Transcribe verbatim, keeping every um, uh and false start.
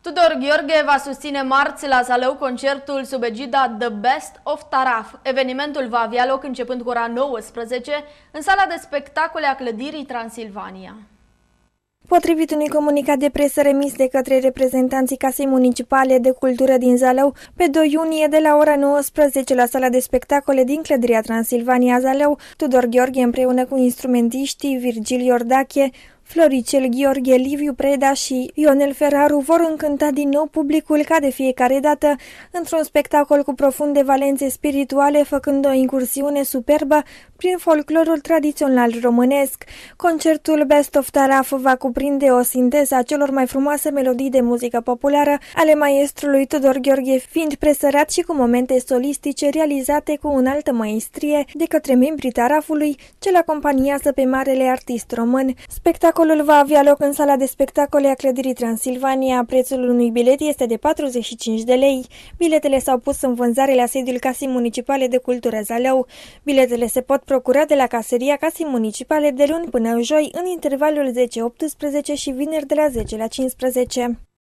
Tudor Gheorghe va susține marți la Zalău concertul sub egida The Best of Taraf. Evenimentul va avea loc începând cu ora nouăsprezece în sala de spectacole a clădirii Transilvania. Potrivit unui comunicat de presă remis de către reprezentanții Casei Municipale de Cultură din Zalău, pe doi iunie de la ora nouăsprezece la sala de spectacole din clădirea Transilvania Zalău, Tudor Gheorghe împreună cu instrumentiștii Virgil Iordache, Floricel Gheorghe, Liviu Preda și Ionel Ferraru vor încânta din nou publicul ca de fiecare dată într-un spectacol cu profunde valențe spirituale, făcând o incursiune superbă prin folclorul tradițional românesc. Concertul Best of Taraf va cuprinde o sinteză a celor mai frumoase melodii de muzică populară ale maestrului Tudor Gheorghe, fiind presărat și cu momente solistice realizate cu înaltă maestrie de către membrii Tarafului, ce-l acompaniază pe marele artist român. Spectacolul va avea loc în sala de spectacole a clădirii Transilvania. Prețul unui bilet este de patruzeci și cinci de lei. Biletele s-au pus în vânzare la sediul Casei Municipale de Cultură Zalău. Biletele se pot procura de la caseria Casei Municipale de luni până joi, în intervalul zece optsprezece și vineri de la zece la cincisprezece.